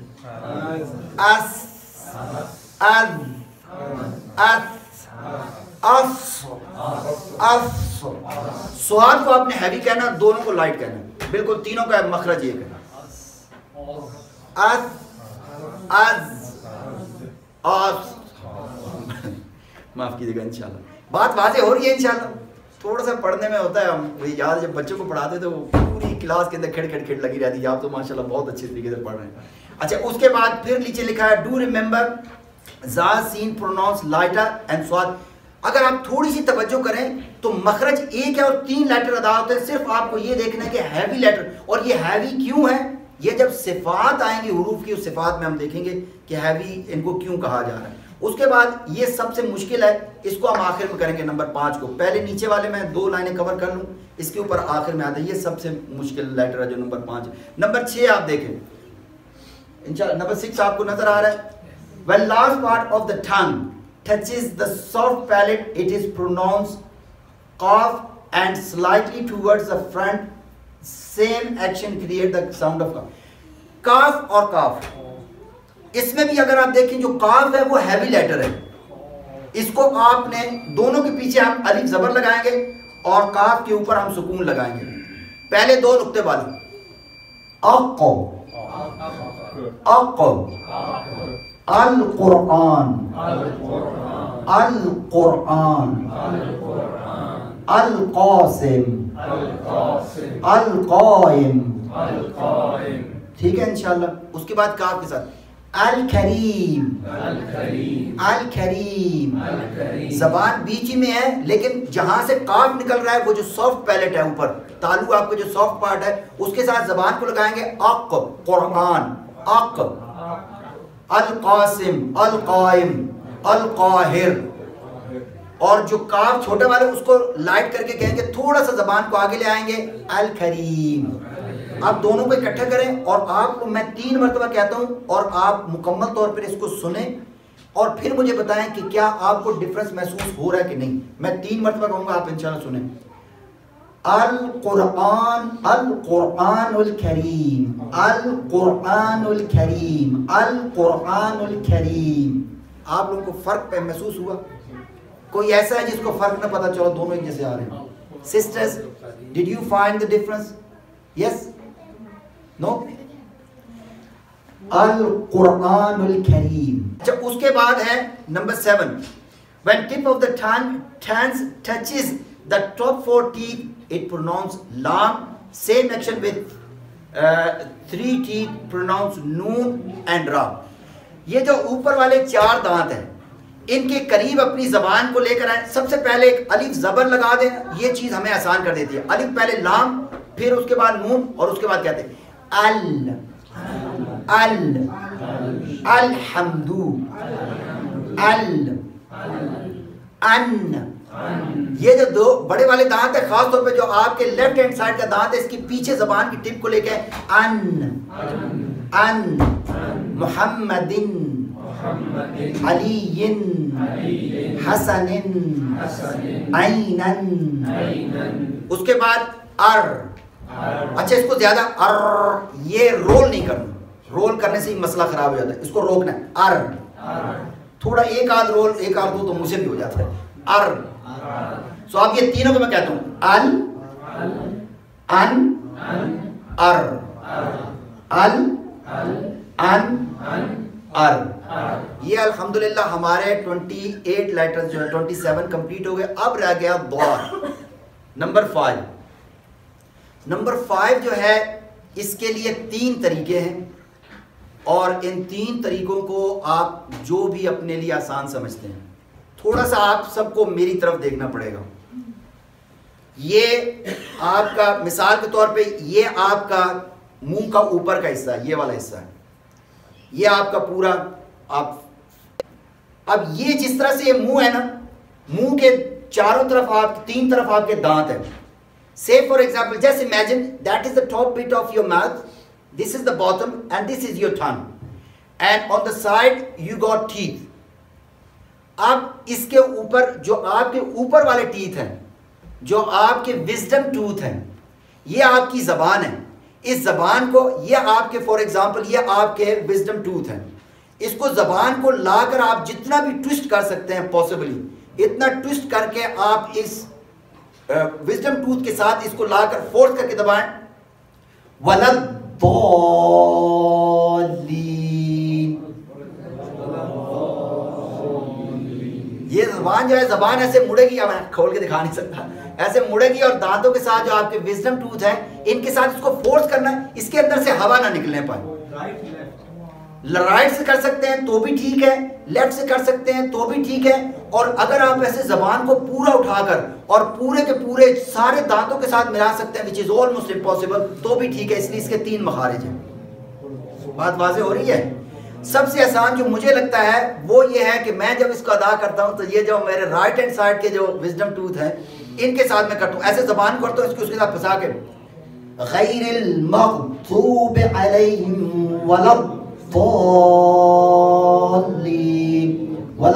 اس از اس اف اف. سواد کو آپ نے ہیوی کہنا, دونوں کو لائٹ کہنا, بالکل تینوں کا مخرج یہ کہنا. از از اس, معاف کیجیے گا انشاءاللہ. بات واضح ہو رہی ہے انشاءاللہ. تھوڑا سا پڑھنے میں ہوتا ہے, ہم یاد جب بچوں کو پڑھاتے تو پوری کلاس کے اندر کھڑ کھڑ کھڑ لگی رہتی ہے. آپ تو ماشاءاللہ بہت اچھے طریقے سے پڑھ رہے ہیں. اچھا اس کے بعد پھر نیچے لکھا ہے ڈو ریمبر زا سین پروناؤنس لائٹر اینڈ سواد. اگر آپ تھوڑی سی توجہ کریں تو مخرج ایک ہے اور تین لیٹر ادا ہوتے ہیں. صرف آپ کو یہ دیکھنا ہے کہ ہیوی لیٹر, اور یہ ہیوی کیوں ہے, یہ جب صفات آئیں گی حروف کی, اس صفات میں ہم دیکھیں گے کہ ہیوی ان کو کیوں کہا جا رہا ہے. اس کے بعد یہ سب سے مشکل ہے, اس کو ہم آخر میں کریں گے, نمبر پانچ کو. پہلے نیچے والے میں دو لائنیں کور کر لوں, اس کے اوپر آخر میں آتا ہے. یہ سب سے مشکل لیٹر ہے جو نمبر پانچ. نمبر چھ آپ دیکھیں انشاءاللہ, نمبر سکس آپ کو نظر آ رہا ہے. when last part of the tongue touches the soft palate it is pronounced cough and slightly towards the front, same action create the sound of cough. cough اور cough, اس میں بھی اگر آپ دیکھیں جو کاف ہے وہ ہیوی لیٹر ہے. اس کو آپ نے دونوں کے پیچھے ہم الف زبر لگائیں گے اور کاف کے اوپر ہم سکون لگائیں گے. پہلے دو نقطے والی اقو اقو القرآن القرآن القاسم القائم. ٹھیک ہے انشاءاللہ. اس کے بعد کاف کے ساتھ الکریم الکریم. زبان بیچ ہی میں ہے لیکن جہاں سے کاف نکل رہا ہے وہ جو سافٹ پیلٹ ہے اوپر, تالو آپ کا جو سافٹ پارٹ ہے, اس کے ساتھ زبان کو لگائیں گے اق قرآن اق القاسم القائم القاہر. اور جو کاف چھوٹے والے اس کو لائٹ کر کے کہیں گے, تھوڑا سا زبان کو آگے لے آئیں گے الکریم. آپ دونوں کو اکٹھا کریں اور آپ کو میں تین مرتبہ کہتا ہوں اور آپ مکمل طور پر اس کو سنیں اور پھر مجھے بتائیں کہ کیا آپ کو ڈفرنس محسوس ہو رہا ہے کہ نہیں. میں تین مرتبہ کہوں گا, آپ انشاءاللہ سنیں. القرآن القرآن الکریم القرآن الکریم القرآن الکریم. آپ لوگوں کو فرق پہ محسوس ہوا؟ کوئی ایسا ہے جس کو فرق نہ پتا چلو دونوں ایک جیسے آ رہے ہیں؟ Sisters did you find the difference? Yes no? القرآن الکریم. اچھا اس کے بعد ہے number seven. When tip of the tongue turns touches the top four teeth, it pronounce lam. Same action with uh, three teeth pronounce noon and ra. یہ جو اوپر والے چار دانت ہیں ان کے قریب اپنی زبان کو لے کر آئیں. سب سے پہلے ایک الف زبر لگا دیں. یہ چیز ہمیں آسان کر دیتی ہے. الف پہلے لام پھر اس کے بعد نون اور اس کے بعد کہتے ہیں ال ال الحمدو ال ان. یہ جو دو بڑے والے دانت ہیں خاص طور پہ جو آپ کے لیفٹ ہینڈ سائڈ کا دانت ہے اس کی پیچھے زبان کی ٹپ کو لے کے ان ان محمد علی حسن عین. اس کے بعد ار. اچھا اس کو زیادہ ار یہ رول نہیں کرنا. رول کرنے سے ہی مسئلہ خراب ہو جاتا ہے. اس کو روکنا ہے. ار تھوڑا ایک آدھ رول ایک آدھ دو تو مجھے بھی ہو جاتا ہے. ار. سو اب یہ تینوں کو میں کہتا ہوں ال ان ار ال ان ار. یہ الحمدللہ ہمارے ٹوینٹی ایٹ لیٹرز جو ہے ٹوینٹی سیون کمپلیٹ ہو گئے. اب رہ گیا ضاد نمبر فائیو. نمبر فائیو جو ہے اس کے لیے تین طریقے ہیں اور ان تین طریقوں کو آپ جو بھی اپنے لیے آسان سمجھتے ہیں تھوڑا سا آپ سب کو میری طرف دیکھنا پڑے گا. یہ آپ کا مثال کے طور پہ یہ آپ کا منہ کا اوپر کا حصہ ہے. یہ والا حصہ ہے. یہ آپ کا پورا آپ اب یہ جس طرح سے یہ منہ ہے نا منہ کے چاروں طرف آپ تین طرف آپ کے دانت ہیں. Say for example, just imagine that is the top bit of your mouth, this is the bottom and this is your tongue. And on the side you got teeth. اب اس کے اوپر جو آپ کے اوپر والے ٹیتھ ہیں جو آپ کے وزڈم ٹوتھ ہیں یہ آپ کی زبان ہے. اس زبان کو یہ آپ کے فور ایگزامپل یہ آپ کے وزڈم ٹوتھ ہیں. اس کو زبان کو لا کر آپ جتنا بھی ٹوسٹ کر سکتے ہیں پاسبلی اتنا ٹوسٹ کر کے آپ اس وزڈم ٹوتھ کے ساتھ اس کو لا کر فورس کر کے دبائیں. وَلَضَّالِّينَ. یہ زبان جو ہے زبان ایسے مڑے گی. میں کھول کے دکھا نہیں سکتا. ایسے مڑے گی اور دانتوں کے ساتھ جو آپ کے وزڈم ٹوتھ ہے ان کے ساتھ اس کو فورس کرنا ہے. اس کے اندر سے ہوا نہ نکلنے پائے. رائٹ سے کر سکتے ہیں تو بھی ٹھیک ہے لیفٹ سے کر سکتے ہیں تو بھی ٹھیک ہے. اور اگر آپ ایسے زبان کو پورا اٹھا کر اور پورے کے پورے سارے دانتوں کے ساتھ ملا سکتے ہیں which is almost impossible تو بھی ٹھیک ہے. اس لیے اس کے تین مخارج ہیں. بات واضح ہو رہی ہے. سب سے آسان جو مجھے لگتا ہے وہ یہ ہے کہ میں جب اس کو ادا کرتا ہوں تو یہ جو میرے رائٹ ہینڈ سائڈ کے جو وزڈم ٹوتھ ہیں ان کے ساتھ میں کرتا ہوں ایسے زبان کو کرتا ہوں اس کو اس کے ساتھ پھنسا کے غیر المغضوب علیہم ولا الضالین ولا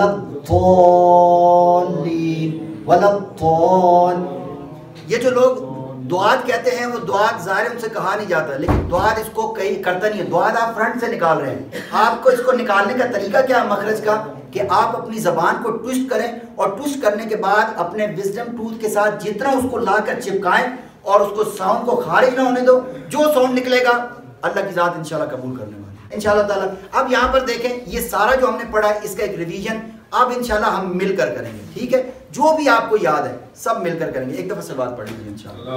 الضالین ولا الضال. یہ جو لوگ دعات کہتے ہیں وہ دعات ظاہر ان سے کہا نہیں جاتا لیکن دعات اس کو کہیں کرتا نہیں ہے. دعات آپ فرنٹ سے نکال رہے ہیں. آپ کو اس کو نکالنے کا طریقہ کیا ہے مخرج کا کہ آپ اپنی زبان کو ٹوسٹ کریں اور ٹوسٹ کرنے کے بعد اپنے وزڈم ٹوتھ کے ساتھ جتنا اس کو لا کر چپکائیں اور اس کو ساؤنڈ کو خارج نہ ہونے دو. جو ساؤنڈ نکلے گا اللہ کی ذات انشاءاللہ قبول کرنے والی انشاءاللہ تعالیٰ. اب یہاں پر دیکھیں یہ سارا جو ہم نے پڑھا ہے اس کا ایک ریویژن اب انشاءاللہ ہم مل کر کریں گے. ٹھیک ہے جو بھی آپ کو یاد ہے سب مل کر کریں گے. ایک دفعہ سے بات پڑھ لیجیے انشاءاللہ.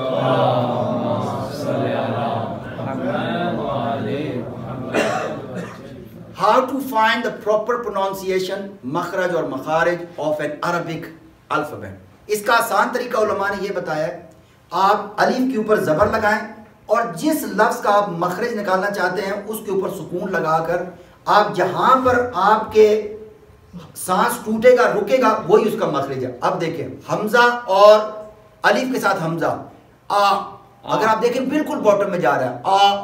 How to find the proper pronunciation مخرج اور مخارج of an Arabic alphabet. اس کا آسان طریقہ علماء نے یہ بتایا ہے آپ الف کے اوپر زبر لگائیں اور جس لفظ کا آپ مخرج نکالنا چاہتے ہیں اس کے اوپر سکون لگا کر آپ جہاں پر آپ کے سانس ٹوٹے گا رکے گا وہی اس کا مخرج ہے. اب دیکھیں حمزہ اور الف کے ساتھ حمزہ آ اگر آپ دیکھیں بالکل باٹم میں جا رہا ہے آ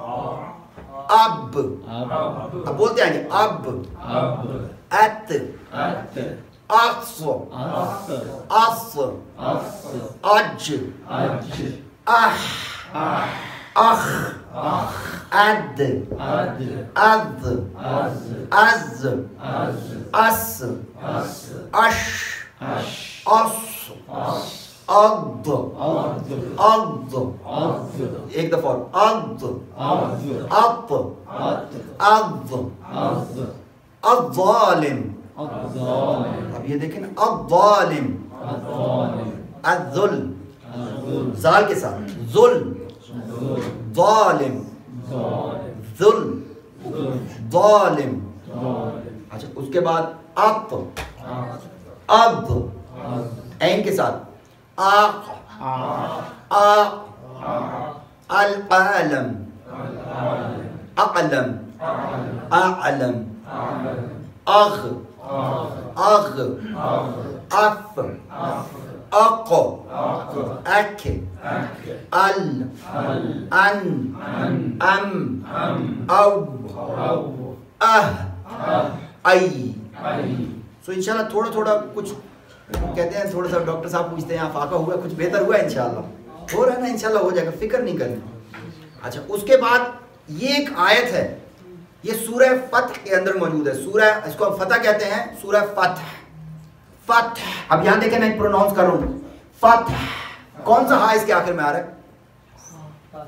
اب اب بولتے ہیں اب ات اص اص اج اح اخ اد اذ از اس اش اس اض اض ایک دفعہ اض اط اض الظالم. اب یہ دیکھیں نا الظالم الذل زال کے ساتھ ظلم ظالم ذل ظالم. اچھا اس کے بعد اط اض عین کے ساتھ آق آق العالم اعلم اعلم اغ اغ اف اق اک ال ان ام او اہ ای. سو انشاءاللہ تھوڑا تھوڑا کچھ کہتے ہیں، تھوڑا سا ڈاکٹر صاحب پوچھتے ہیں فاقہ ہوا ہے، کچھ بہتر ہوا ہے انشاءاللہ، ہو رہا ہے نا، انشاءاللہ ہو جائے گا، فکر نہیں کرنی. اچھا اس کے بعد یہ ایک آیت ہے، یہ سورہ فتح کے اندر موجود ہے. سورہ اس کو ہم فتح کہتے ہیں، سورہ فتح. فتح اب یہاں دیکھیں میں پروناؤنس کر رہا ہوں فتح. کون سا ہا اس کے آخر میں آ رہا ہے؟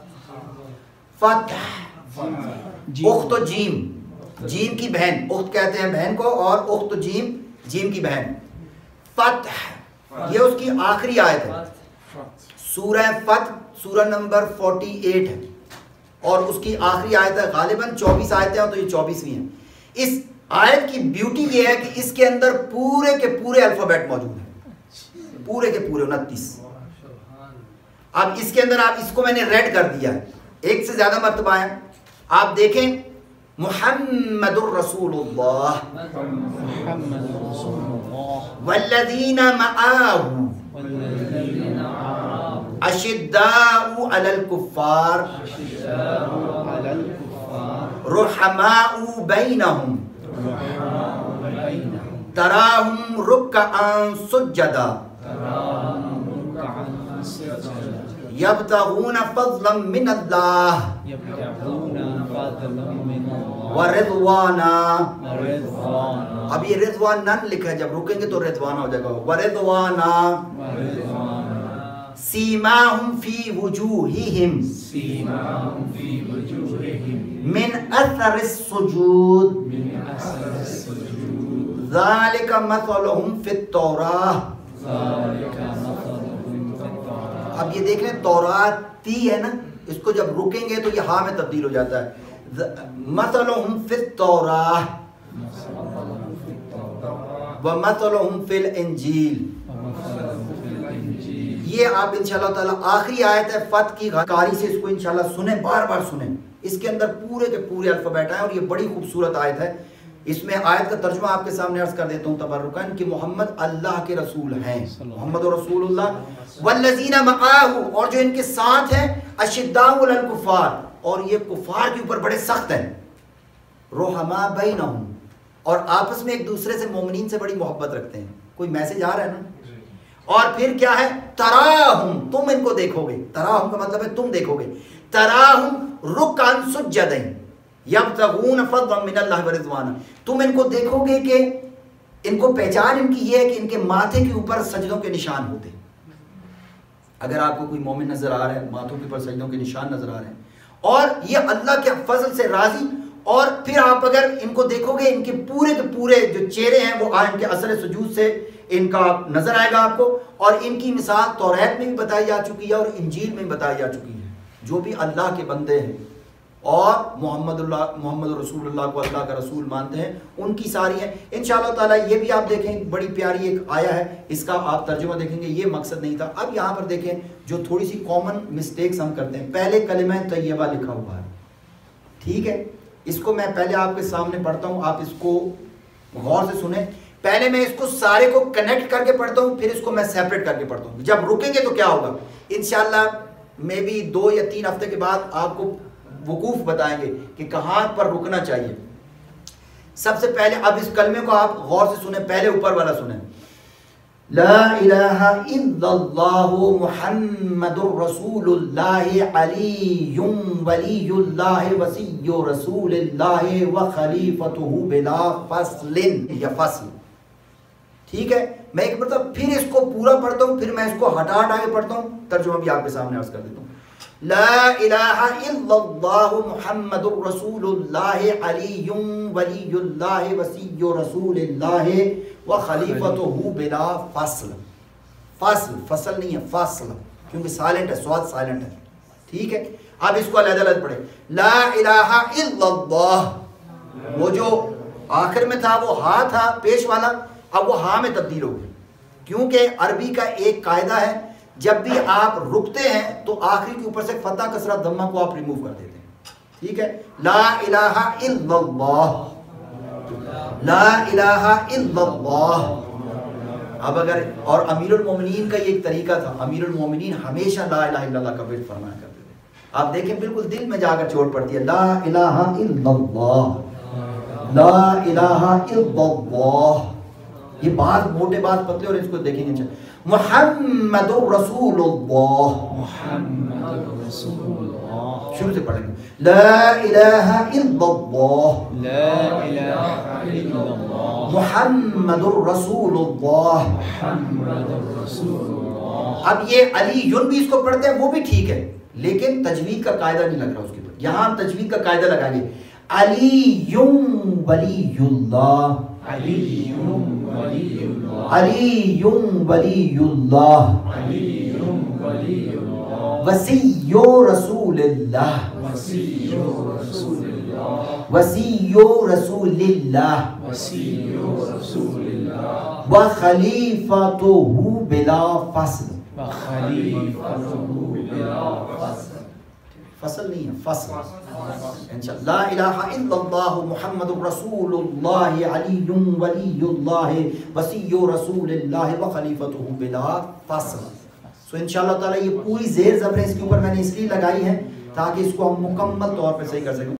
فتح. اخت و جیم، جیم کی بہن، اخت کہتے ہیں بہن کو، اور اخت و جیم جیم کی بہن. فتح یہ اس کی آخری آیت ہے. سورہ فتح سورہ نمبر اڑتالیس ہے اور اس کی آخری آیت ہے. غالباً چوبیس آیتیں ہیں تو یہ چوبیسویں ہیں. اس آیت کی بیوٹی یہ ہے کہ اس کے اندر پورے کے پورے الفابیٹ موجود ہیں، پورے کے پورے انتیس. اب اس کے اندر آپ اس کو میں نے ریڈ کر دیا ہے، ایک سے زیادہ مرتبہ ہے. آپ دیکھیں محمد الرسول اللہ والذین معاہ اشداء علی الکفار رحماء بینہم تراہم رکعا سجدا یبتغون فضلا من اللہ ورضوانا. اب یہ رضوانا لکھا ہے، جب رکیں گے تو رضوانا ہو جائے گا. ورضوانا سیماہم فی وجوہہم من اثر السجود ذالک مثلہم فی التوراہ. اب یہ دیکھ لیں تورات تی ہے نا، اس کو جب رکیں گے تو یہ ہاں میں تبدیل ہو جاتا ہے. مثلہم فی التوراہ ومثلہم فی الانجیل. یہ آپ انشاءاللہ تعالی آخری آیت ہے فتح کی، غاری سے اس کو انشاءاللہ سنیں، بار بار سنیں. اس کے اندر پورے کے پورے الفابیٹ ہیں اور یہ بڑی خوبصورت آیت ہے. اس میں آیت کا ترجمہ آپ کے سامنے عرض کر دیتا ہوں تبرکاً کہ محمد اللہ کے رسول ہیں، محمد رسول اللہ. والذین معاہ اور جو ان کے ساتھ ہیں، اشداء علی الکفار اور یہ کفار کے اوپر بڑے سخت ہیں. رحماء بینہم اور آپس میں ایک دوسرے سے مومنین سے بڑی محبت رکھتے ہیں. کوئی میسج آ رہا ہے نا. اور پھر کیا ہے؟ تراہم تم ان کو دیکھو گے، تراہم کا مطلب ہے تم دیکھو گے. تراہم رکعا سجدا یبتغون فضلا من اللہ ورضوانا. تم ان کو دیکھو گے کہ ان کو پہچان ان کی یہ ہے کہ ان کے ماتھے کے اوپر سجدوں کے نشان ہوتے. اگر آپ کو کوئی مومن نظر آ رہا ہے، ماتھوں کے اوپر سجدوں کے نشان نظر آ رہے ہیں اور یہ اللہ کے فضل سے راضی. اور پھر آپ اگر ان کو دیکھو گے، ان کے پورے کے پورے جو چہرے ہیں وہ ان کے اثر سجود سے ان کا نظر آئے گا آپ کو. اور ان کی مثال توریت میں بھی بتائی جا چکی ہے اور انجیل میں بھی بتائی جا چکی ہے. جو بھی اللہ کے بندے ہیں اور محمد اللہ محمد رسول اللہ کو اللہ کا رسول مانتے ہیں، ان کی ساری ہیں انشاءاللہ تعالیٰ. یہ بھی آپ دیکھیں بڑی پیاری ایک آیا ہے، اس کا آپ ترجمہ دیکھیں گے. یہ مقصد نہیں تھا. اب یہاں پر دیکھیں جو تھوڑی سی کامن مسٹیکس ہم کرتے ہیں. پہلے کلمہ طیبہ لکھا ہوا ہے، ٹھیک ہے. اس کو میں پہلے آپ کے سامنے پڑھتا ہوں، آپ اس کو غور سے سنیں. پہلے میں اس کو سارے کو کنیکٹ کر کے پڑھتا ہوں، پھر اس کو میں سیپریٹ کر کے پڑھتا ہوں. جب رکیں گے تو کیا ہوگا انشاءاللہ میں بھی دو یا تین ہفتے کے بعد آپ کو وقوف بتائیں گے کہ کہاں پر رکنا چاہیے. سب سے پہلے اب اس کلمے کو آپ غور سے سنیں. پہلے اوپر والا سنیں. لا الہ الا اللہ محمد الرسول اللہ علی ولی اللہ وصی رسول اللہ وخلیفتہ بلا فصل یا فصل. ٹھیک ہے، میں ایک مرتبہ پھر اس کو پورا پڑھتا ہوں، پھر میں اس کو ہٹا ہٹا کے پڑھتا ہوں، ترجمہ بھی آپ کے سامنے عرض کر دیتا ہوں. لا الہ الا اللہ محمد الرسول اللہ علی ولی اللہ وصی رسول اللہ وخلیفتہ بلا فصل. فصل فصل نہیں ہے، فصل، کیونکہ سائلنٹ ہے، سواد سائلنٹ ہے. ٹھیک ہے، اب اس کو علیحدہ علیحدہ پڑھیں. لا الہ الا اللہ، وہ جو آخر میں تھا وہ ہا تھا پیش والا، اب وہ ہا میں تبدیل ہو گیا، کیونکہ عربی کا ایک قاعدہ ہے جب بھی آپ رکتے ہیں تو آخری کے اوپر سے فتح کسرہ ضمہ کو آپ ریموو کر دیتے ہیں. ٹھیک ہے، لا الہ الا اللہ، لا الہ الا اللہ. اب اگر، اور امیر المومنین کا یہ ایک طریقہ تھا، امیر المومنین ہمیشہ لا الہ الا اللہ کا ورد فرمایا کرتے تھے. آپ دیکھیں بالکل دل میں جا کر چوٹ پڑتی ہے. لا الہ الا اللہ، لا الہ الا اللہ. یہ بات موٹے بات پتلے، اور اس کو دیکھیں گے. محمد الرسول اللہ، محمد رسول اللہ. شروع سے پڑھیں گے. لا الہ الا اللہ، لا الہ الا اللہ. محمد الرسول اللہ، محمد رسول اللہ. اب یہ علی یون بھی اس کو پڑھتے ہیں، وہ بھی ٹھیک ہے، لیکن تجوید کا قاعدہ نہیں لگ رہا اس کے اوپر. یہاں ہم تجوید کا قاعدہ لگائیں گے. علی ولی اللہ، علی ولی اللہ. علی ولی اللہ، علی ولی اللہ. وصی رسول اللہ، وصی رسول اللہ. وصی رسول اللہ، وصی رسول اللہ. وخلیفتہ بلا فصل. وخلیفتہ بلا فصل. فصل نہیں ہے، فصل. انشاءاللہ. لا الہ الا اللہ محمد الرسول اللہ علی ولی اللہ وصی رسول اللہ وخلیفتہ بلا فصل. سو انشاءاللہ تعالی یہ پوری زیر زبریں اس کے اوپر میں نے اس لیے لگائی ہیں تاکہ اس کو ہم مکمل طور پر صحیح کر سکیں.